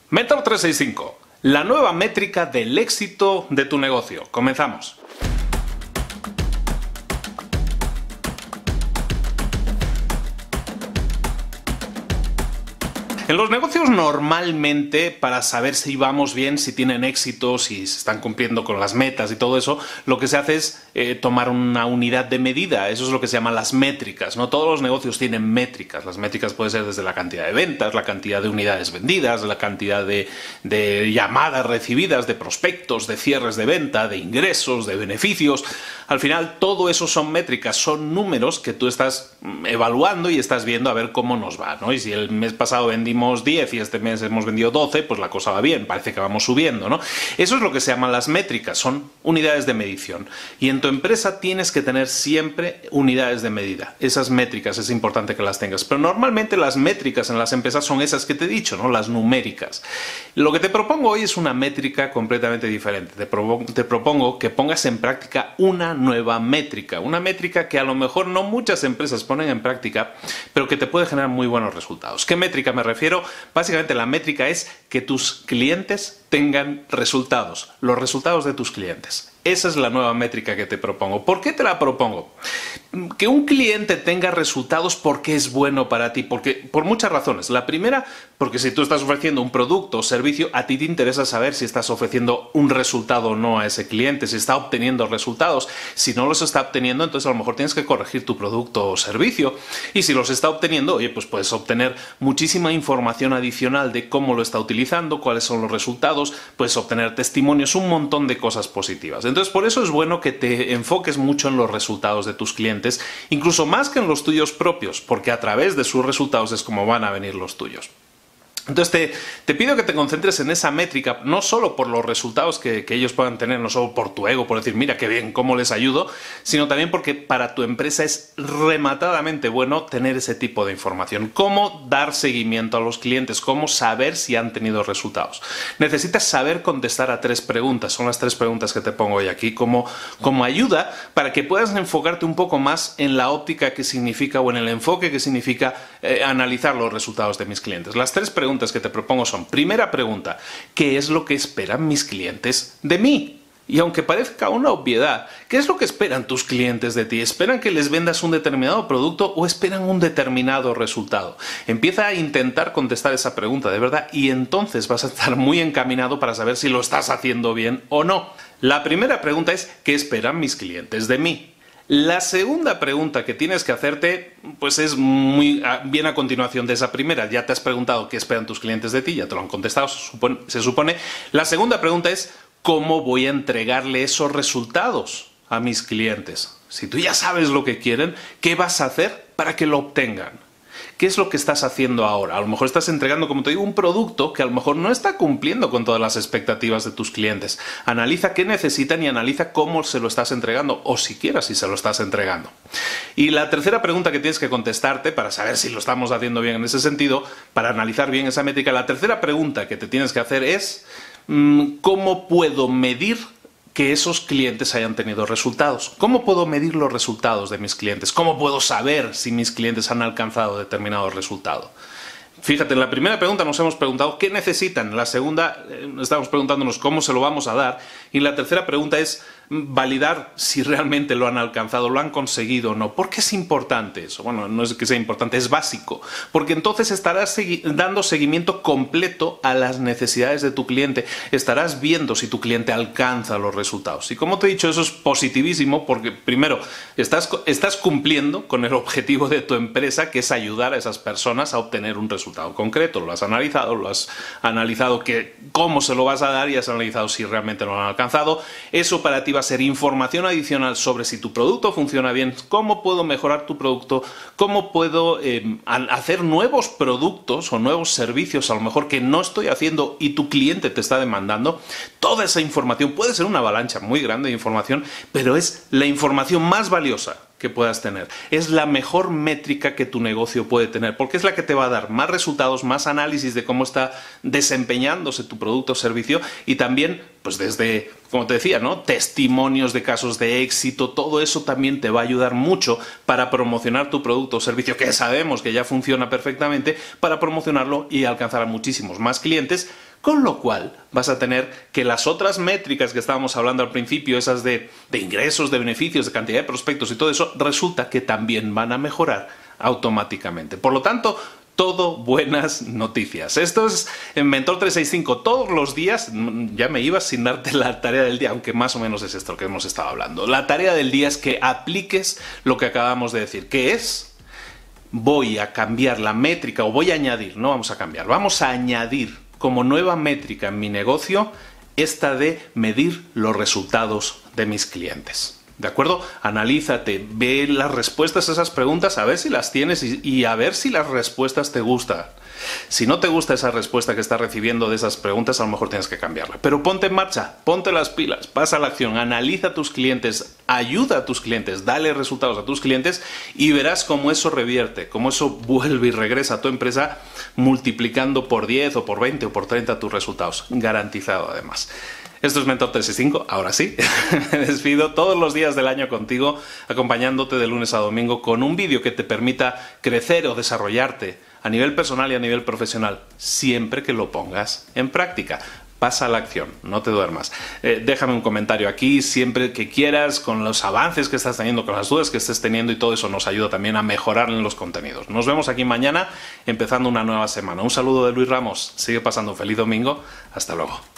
Mentor 365, la nueva métrica del éxito de tu negocio. Comenzamos. En los negocios normalmente, para saber si vamos bien, si tienen éxito, si se están cumpliendo con las metas y todo eso, lo que se hace es tomar una unidad de medida. Eso es lo que se llama las métricas, ¿no? Todos los negocios tienen métricas. Las métricas pueden ser desde la cantidad de ventas, la cantidad de unidades vendidas, la cantidad de llamadas recibidas, de prospectos, de cierres de venta, de ingresos, de beneficios. Al final, todo eso son métricas, son números que tú estás evaluando y estás viendo a ver cómo nos va, ¿no? Y si el mes pasado vendimos 10 y este mes hemos vendido 12, pues la cosa va bien, parece que vamos subiendo, ¿no? Eso es lo que se llaman las métricas, son unidades de medición. Y en tu empresa tienes que tener siempre unidades de medida. Esas métricas es importante que las tengas. Pero normalmente las métricas en las empresas son esas que te he dicho, ¿no? Las numéricas. Lo que te propongo hoy es una métrica completamente diferente. Te propongo que pongas en práctica una nueva métrica. Una métrica que a lo mejor no muchas empresas ponen en práctica, pero que te puede generar muy buenos resultados. ¿Qué métrica me refiero? Básicamente la métrica es que tus clientes tengan resultados, los resultados de tus clientes. Esa es la nueva métrica que te propongo. ¿Por qué te la propongo? Que un cliente tenga resultados porque es bueno para ti, porque por muchas razones. La primera, porque si tú estás ofreciendo un producto o servicio, a ti te interesa saber si estás ofreciendo un resultado o no a ese cliente, si está obteniendo resultados. Si no los está obteniendo, entonces a lo mejor tienes que corregir tu producto o servicio. Y si los está obteniendo, oye, pues puedes obtener muchísima información adicional de cómo lo está utilizando, cuáles son los resultados, puedes obtener testimonios, un montón de cosas positivas. Entonces, por eso es bueno que te enfoques mucho en los resultados de tus clientes, incluso más que en los tuyos propios, porque a través de sus resultados es como van a venir los tuyos. Entonces te pido que te concentres en esa métrica, no solo por los resultados que ellos puedan tener, no solo por tu ego, por decir, mira qué bien, cómo les ayudo, sino también porque para tu empresa es rematadamente bueno tener ese tipo de información. Cómo dar seguimiento a los clientes, cómo saber si han tenido resultados. Necesitas saber contestar a 3 preguntas, son las 3 preguntas que te pongo hoy aquí como ayuda para que puedas enfocarte un poco más en la óptica que significa o en el enfoque que significa analizar los resultados de mis clientes. Las 3 preguntas que te propongo son, primera pregunta, ¿qué es lo que esperan mis clientes de mí? Y aunque parezca una obviedad, ¿qué es lo que esperan tus clientes de ti? ¿Esperan que les vendas un determinado producto o esperan un determinado resultado? Empieza a intentar contestar esa pregunta de verdad y entonces vas a estar muy encaminado para saber si lo estás haciendo bien o no. La primera pregunta es, ¿qué esperan mis clientes de mí? La segunda pregunta que tienes que hacerte, pues es muy bien a continuación de esa primera. Ya te has preguntado qué esperan tus clientes de ti, ya te lo han contestado, se supone. La segunda pregunta es, ¿cómo voy a entregarle esos resultados a mis clientes? Si tú ya sabes lo que quieren, ¿qué vas a hacer para que lo obtengan? ¿Qué es lo que estás haciendo ahora? A lo mejor estás entregando, como te digo, un producto que a lo mejor no está cumpliendo con todas las expectativas de tus clientes. Analiza qué necesitan y analiza cómo se lo estás entregando o siquiera si se lo estás entregando. Y la tercera pregunta que tienes que contestarte para saber si lo estamos haciendo bien en ese sentido, para analizar bien esa métrica, la tercera pregunta que te tienes que hacer es ¿cómo puedo medir que esos clientes hayan tenido resultados? ¿Cómo puedo medir los resultados de mis clientes? ¿Cómo puedo saber si mis clientes han alcanzado determinado resultado? Fíjate, en la primera pregunta nos hemos preguntado qué necesitan, en la segunda estamos preguntándonos cómo se lo vamos a dar y la tercera pregunta es validar si realmente lo han alcanzado, lo han conseguido o no. ¿Por qué es importante eso? Bueno, no es que sea importante, es básico, porque entonces estarás dando seguimiento completo a las necesidades de tu cliente, estarás viendo si tu cliente alcanza los resultados. Y como te he dicho, eso es positivísimo porque primero estás cumpliendo con el objetivo de tu empresa, que es ayudar a esas personas a obtener un resultado concreto. Lo has analizado cómo se lo vas a dar y has analizado si realmente lo han alcanzado. Eso para ti va a ser información adicional sobre si tu producto funciona bien, cómo puedo mejorar tu producto, cómo puedo hacer nuevos productos o nuevos servicios a lo mejor que no estoy haciendo y tu cliente te está demandando. Toda esa información puede ser una avalancha muy grande de información, pero es la información más valiosa que puedas tener. Es la mejor métrica que tu negocio puede tener, porque es la que te va a dar más resultados, más análisis de cómo está desempeñándose tu producto o servicio y también, pues desde, como te decía, ¿no?, testimonios de casos de éxito. Todo eso también te va a ayudar mucho para promocionar tu producto o servicio, que sabemos que ya funciona perfectamente, para promocionarlo y alcanzar a muchísimos más clientes Con lo cual vas a tener que las otras métricas que estábamos hablando al principio, esas de ingresos, de beneficios, de cantidad de prospectos y todo eso, resulta que también van a mejorar automáticamente. Por lo tanto, todo buenas noticias. Esto es en Mentor 365 todos los días. Ya me iba sin darte la tarea del día, aunque más o menos es esto que hemos estado hablando. La tarea del día es que apliques lo que acabamos de decir, que es: voy a cambiar la métrica, o voy a añadir, no vamos a cambiar, vamos a añadir como nueva métrica en mi negocio esta de medir los resultados de mis clientes. ¿De acuerdo? Analízate, ve las respuestas a esas preguntas, a ver si las tienes y a ver si las respuestas te gustan. Si no te gusta esa respuesta que estás recibiendo de esas preguntas, a lo mejor tienes que cambiarla. Pero ponte en marcha, ponte las pilas, pasa a la acción, analiza a tus clientes, ayuda a tus clientes, dale resultados a tus clientes y verás cómo eso revierte, cómo eso vuelve y regresa a tu empresa multiplicando por 10 o por 20 o por 30 tus resultados. Garantizado además. Esto es Mentor 365, ahora sí, me despido todos los días del año contigo, acompañándote de lunes a domingo con un vídeo que te permita crecer o desarrollarte a nivel personal y a nivel profesional, siempre que lo pongas en práctica. Pasa a la acción, no te duermas. Déjame un comentario aquí siempre que quieras con los avances que estás teniendo, con las dudas que estés teniendo, y todo eso nos ayuda también a mejorar en los contenidos. Nos vemos aquí mañana empezando una nueva semana. Un saludo de Luis Ramos, sigue pasando un feliz domingo, hasta luego.